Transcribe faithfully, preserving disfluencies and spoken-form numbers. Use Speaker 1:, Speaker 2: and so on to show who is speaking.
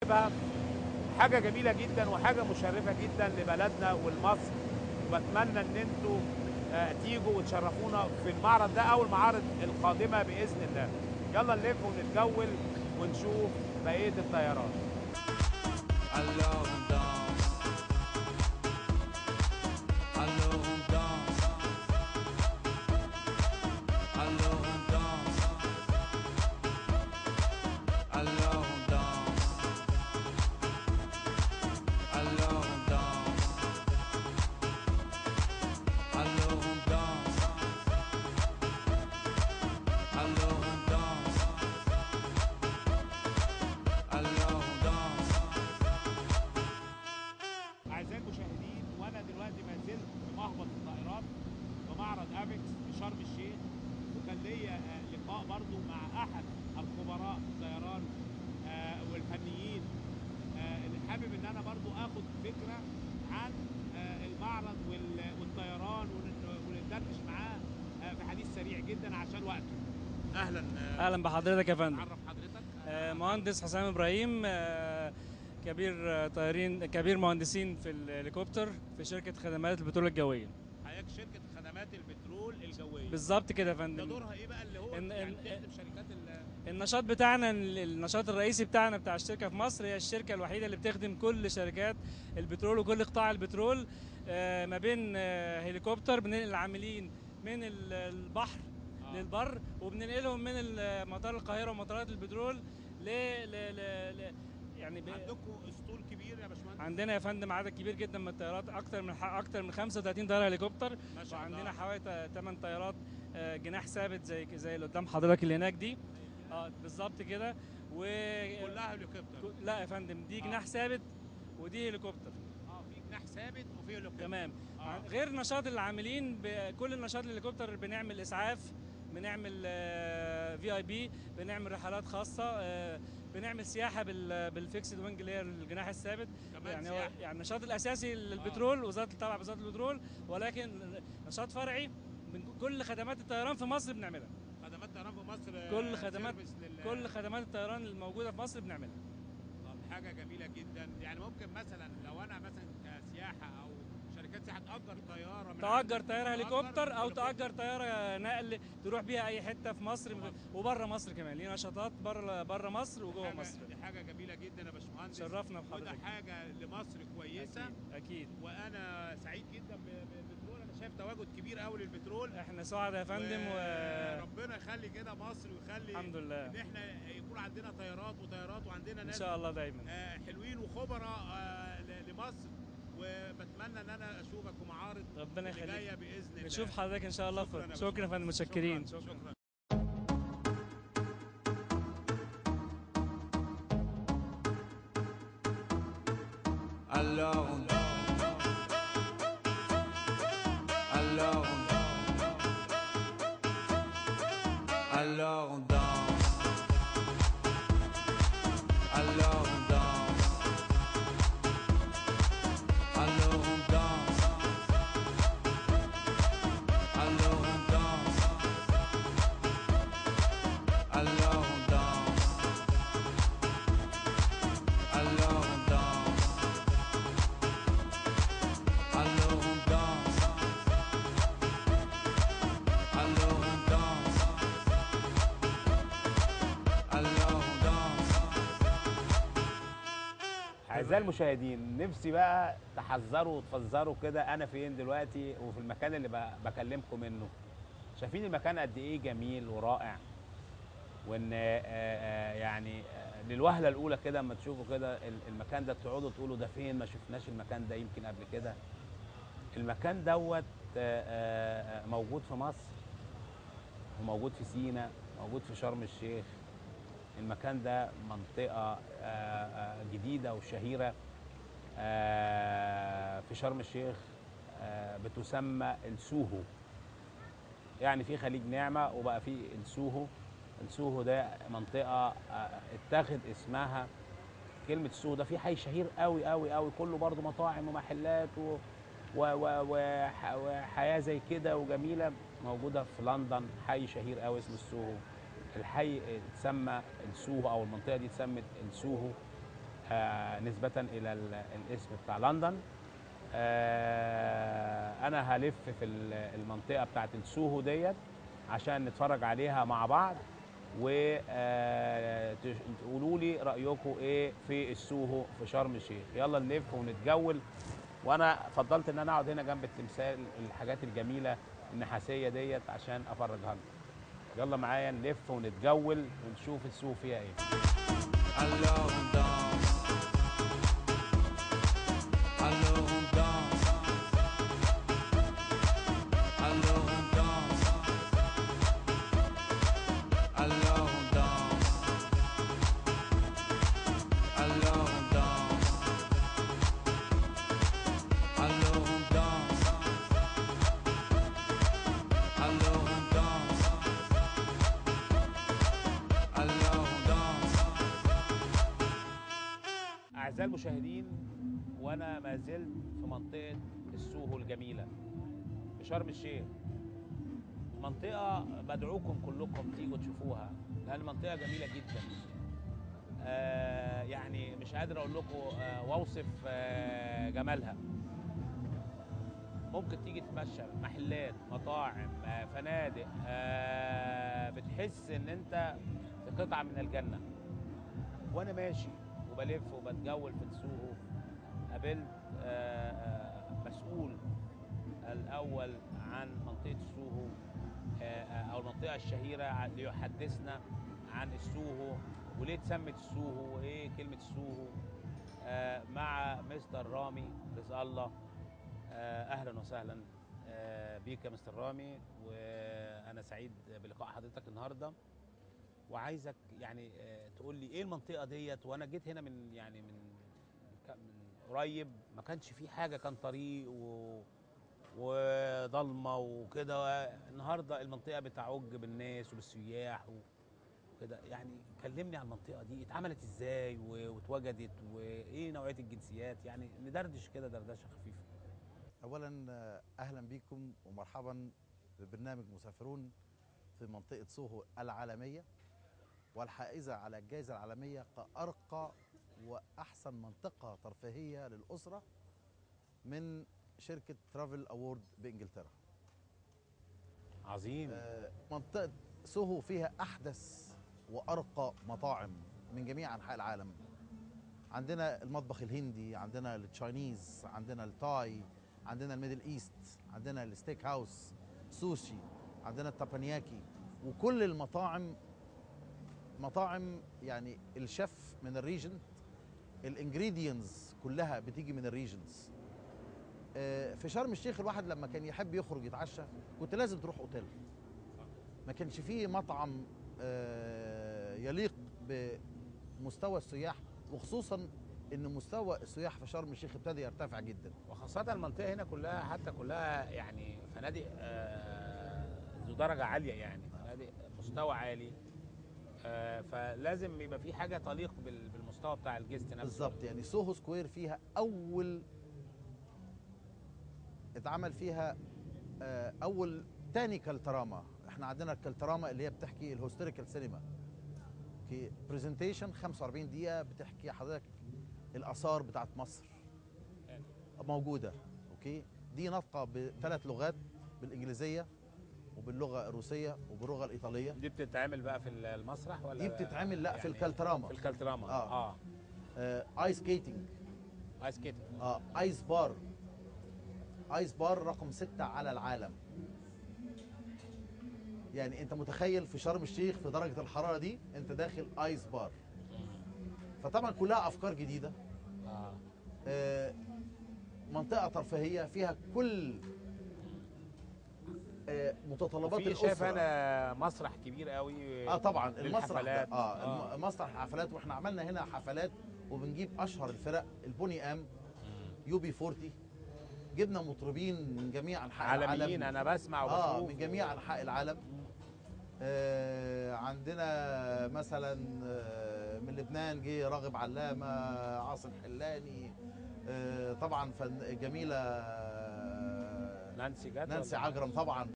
Speaker 1: حاجه جميله جدا وحاجه مشرفه جدا لبلدنا ولمصر، وبتمنى ان انتوا آه، تيجوا وتشرفونا في المعرض ده او المعارض القادمه باذن الله. يلا نلف ونتجول ونشوف بقيه الطيارات.
Speaker 2: Alors on danse, alors on danse, alors on danse, alors on danse, alors on danse, alors on danse, alors on danse, alors on danse.
Speaker 1: أعزائي المشاهدين، وأنا دلوقتي ما زلت في مهبط الطائرات بمعرض أفيكس في شرم الشيخ، وكان ليا آه، لقاء برضو مع أحد الخبراء في الطيران آه، والفنيين آه، اللي حابب إن أنا برضو آخد فكرة عن آه، المعرض وال- والطيران ون- وندردش معاه آه، في حديث سريع جدا عشان وقته. أهلا آه،
Speaker 3: اهلا بحضرتك يا فندم.
Speaker 1: عرف حضرتك.
Speaker 3: آه، مهندس حسام ابراهيم، آه، كبير آه، طيارين كبير مهندسين في الهليكوبتر في شركه خدمات البترول الجويه.
Speaker 1: حضرتك شركة خدمات البترول الجوية
Speaker 3: بالظبط كده يا
Speaker 1: ده
Speaker 3: فندم.
Speaker 1: دورها ايه بقى اللي هو
Speaker 3: إن-
Speaker 1: يعني
Speaker 3: إن-
Speaker 1: بتخدم شركات ال
Speaker 3: النشاط بتاعنا، ال- النشاط الرئيسي بتاعنا بتاع الشركه في مصر، هي الشركه الوحيده اللي بتخدم كل شركات البترول وكل قطاع البترول، آه، ما بين آه، هليكوبتر بننقل العاملين من ال- البحر
Speaker 1: آه.
Speaker 3: للبر، وبننقلهم من ال- مطار القاهره ومطارات البترول ل ل ل ل- يعني ب...
Speaker 1: عندكم اسطول كبير يا باشمهندس؟
Speaker 3: عندنا يا فندم عدد كبير جدا من الطيارات، اكتر من ح- اكتر من خمسة وثلاثين طياره هليكوبتر،
Speaker 1: ما شاء
Speaker 3: وعندنا
Speaker 1: الله.
Speaker 3: حوالي ثمانية طيارات آه، جناح ثابت زي زي اللي قدام حضرتك اللي هناك دي. اه بالظبط كده. و
Speaker 1: كلها هليكوبتر؟
Speaker 3: ك- لا يا فندم، دي جناح
Speaker 1: آه.
Speaker 3: ثابت ودي هليكوبتر.
Speaker 1: اه، في جناح ثابت وفي هليكوبتر.
Speaker 3: تمام.
Speaker 1: آه.
Speaker 3: غير نشاط العاملين، بكل النشاط الهليكوبتر بنعمل اسعاف، بنعمل في اي بي، بنعمل رحلات خاصه، آه، بنعمل سياحه بال- بالفيكسد وينج اللي هي الجناح الثابت.
Speaker 1: كمان
Speaker 3: يعني هو
Speaker 1: سياحة.
Speaker 3: يعني النشاط الاساسي للبترول وزاره تبع وزاره البترول، ولكن نشاط فرعي من كل خدمات الطيران في مصر بنعملها.
Speaker 1: خدمات طيران في مصر.
Speaker 3: كل
Speaker 1: آه،
Speaker 3: خدمات
Speaker 1: سيرفيس لل...
Speaker 3: كل خدمات الطيران الموجوده في مصر بنعملها.
Speaker 1: طب حاجة جميلة جدا. يعني ممكن مثلا لو انا مثلا كسياحة او شركات سياحة تأجر طيارة من
Speaker 3: تأجر
Speaker 1: عندك،
Speaker 3: طيارة هليكوبتر أو
Speaker 1: هليكوبتر.
Speaker 3: تأجر طيارة نقل تروح بيها أي حتة في مصر وبره مصر كمان. لينا نشاطات بره بره مصر وجوه
Speaker 1: حاجة
Speaker 3: مصر.
Speaker 1: دي حاجة جميلة جدا يا باشمهندس.
Speaker 3: شرفنا
Speaker 1: وده
Speaker 3: بحضرتك.
Speaker 1: حاجة لمصر كويسة.
Speaker 3: أكيد أكيد.
Speaker 1: وانا سعيد جدا ب- بالبترول. انا شايف تواجد كبير قوي للبترول.
Speaker 3: احنا سعداء يا فندم، و
Speaker 1: ربنا يخلي كده مصر ويخلي
Speaker 3: الحمد لله
Speaker 1: ان احنا يكون عندنا طيارات وطيارات وعندنا
Speaker 3: إن
Speaker 1: ناس
Speaker 3: شاء الله دايما.
Speaker 1: آه، حلوين وخبراء آه، ل- لمصر. وبتمنى ان انا اشوفك في معارض
Speaker 3: ربنا
Speaker 1: اللي
Speaker 3: يخليك.
Speaker 1: جايه باذن الله.
Speaker 3: نشوف حضرتك إن شاء الله.
Speaker 1: شكراً يا
Speaker 3: شكرا يا فندم،
Speaker 1: باشمهندس.
Speaker 3: متشكرين.
Speaker 1: شكرا, شكرا.
Speaker 2: Alors on alors on alors on danse, alors on danse, alors on danse, alors on danse, alors on danse, alors on danse. Alors on danse, alors on danse, alors on danse.
Speaker 1: اعزائي المشاهدين، نفسي بقى تحذروا وتفزروا كده انا فين دلوقتي وفي المكان اللي ب- بكلمكم منه. شايفين المكان قد ايه جميل ورائع، وان آه، آه، يعني آه، للوهله الاولى كده اما تشوفوا كده ال- المكان ده تقعدوا تقولوا ده فين؟ ما شفناش المكان ده يمكن قبل كده. المكان دوت آه، آه، آه، موجود في مصر وموجود في سيناء، موجود في شرم الشيخ. المكان ده منطقة آه، آه، جديدة وشهيرة آه، في شرم الشيخ، آه، بتسمى السوهو. يعني في خليج نعمة وبقى في السوهو. السوهو ده منطقة آه، اتاخد اسمها كلمة السوهو ده في حي شهير قوي قوي قوي، كله برضو مطاعم ومحلات و و و وح- وحياة زي كده وجميلة، موجودة في لندن. حي شهير قوي اسمه السوهو. الحي اتسمى السوهو او المنطقة دي اتسمت السوهو آه، نسبة إلى ال- الاسم بتاع لندن. آه، أنا هلف في ال- المنطقة بتاعت السوهو ديت عشان نتفرج عليها مع بعض، وتقولوا لي رأيكم إيه في السوهو في شرم الشيخ. يلا نلف ونتجول. وأنا فضلت إن أنا أقعد هنا جنب التمثال، الحاجات الجميلة النحاسية ديت عشان أفرجها لكم. يلا معايا نلف ونتجول ونشوف السوق فيها ايه.
Speaker 2: Alors on danse, alors on danse, alors on danse, alors on danse, alors on danse, alors on danse, alors on danse, alors on danse.
Speaker 1: اعزائي المشاهدين، وانا ما زلت في منطقه السوهو الجميله في شرم الشيخ. منطقه بدعوكم كلكم تيجوا تشوفوها لان منطقه جميله جدا. آه يعني مش قادر اقول لكم آه واوصف آه جمالها. ممكن تيجي تتمشى، محلات، مطاعم، آه فنادق، آه بتحس ان انت في قطعه من الجنه. وانا ماشي وبلف وبتجول في السوهو قابلت آه، آه، مسؤول الاول عن منطقه السوهو، آه، آه، او المنطقه الشهيره، ع- ليحدثنا عن السوهو وليه اتسمت السوهو وايه كلمه السوهو. آه، مع مستر رامي رزق الله. آه، اهلا وسهلا آه، بيك يا مستر رامي، وانا سعيد بلقاء حضرتك النهارده. وعايزك يعني آه، تقول لي ايه المنطقه ديت. وانا جيت هنا من يعني من ك- من قريب، ما كانش في حاجه، كان طريق و وضلمه وكده. النهارده المنطقه بتعج بالناس وبالسياح وكده. يعني كلمني عن المنطقه دي، اتعملت ازاي و- واتوجدت، وايه نوعيه الجنسيات. يعني ندردش كده دردشه خفيفه.
Speaker 4: اولا آه، اهلا بكم ومرحبا ببرنامج مسافرون في منطقه سوهو العالميه، والحائزه على الجائزه العالميه كارقى واحسن منطقه ترفيهيه للاسره من شركه ترافل اوورد بانجلترا.
Speaker 1: عظيم.
Speaker 4: آه، منطقه سوهو فيها احدث وارقى مطاعم من جميع انحاء العالم. عندنا المطبخ الهندي، عندنا التشاينيز، عندنا التاي، عندنا الميدل ايست، عندنا الستيك هاوس، سوشي، عندنا التابانياكي، وكل المطاعم مطاعم يعني الشيف من الريجن، الانجريدينتس كلها بتيجي من الريجنز. آه، في شرم الشيخ الواحد لما كان يحب يخرج يتعشى كنت لازم تروح اوتيل. ما كانش فيه مطعم آه، يليق بمستوى السياح، وخصوصا ان مستوى السياح في شرم الشيخ ابتدى يرتفع جدا.
Speaker 1: وخاصة المنطقة هنا كلها، حتى كلها يعني فنادق آه، ذو درجة عالية، يعني فنادق مستوى عالي. آه، فلازم يبقى في حاجة تليق بال- بالمستوى بتاع الجست نفسه.
Speaker 4: بالظبط، يعني سوهو سكوير فيها اول اتعمل فيها آه، اول تاني كالتراما. احنا عندنا الكالتراما اللي هي بتحكي الهستوريكال سينما، في برزنتيشن خمسة وأربعين دقيقة بتحكي حضرتك الآثار بتاعت مصر موجودة. اوكي، دي ناطقة بثلاث لغات، بالإنجليزية وباللغة الروسية وباللغة الإيطالية.
Speaker 1: دي بتتعمل بقى في المسرح ولا
Speaker 4: دي بتتعمل لا
Speaker 1: يعني
Speaker 4: في الكالتراما.
Speaker 1: في الكالتراما.
Speaker 4: آه.
Speaker 1: اه,
Speaker 4: آه ايس سكيتنج،
Speaker 1: ايس كيتنج.
Speaker 4: اه ايس بار. ايس بار رقم ستة على العالم. يعني انت متخيل في شرم الشيخ في درجة الحرارة دي انت داخل ايس بار. فطبعا كلها افكار جديدة.
Speaker 1: اه.
Speaker 4: آه منطقة ترفيهية فيها كل آه متطلبات
Speaker 1: وفي
Speaker 4: الأسرة.
Speaker 1: شايف انا مسرح كبير قوي.
Speaker 4: اه طبعا المسرح ده
Speaker 1: للحفلات.
Speaker 4: اه,
Speaker 1: آه.
Speaker 4: آه. مسرح حفلات، واحنا عملنا هنا حفلات وبنجيب اشهر الفرق، البوني ام، يو بي أربعين. جبنا مطربين من جميع انحاء
Speaker 1: عالميين،
Speaker 4: العالم.
Speaker 1: انا بسمع وبشوف.
Speaker 4: اه من جميع انحاء العالم. آه عندنا مثلا آه من لبنان جه راغب علامه، عاصم حلاني، آه طبعا فن جميله آه
Speaker 1: نانسي جت
Speaker 4: نانسي
Speaker 1: ولا
Speaker 4: عجرم طبعا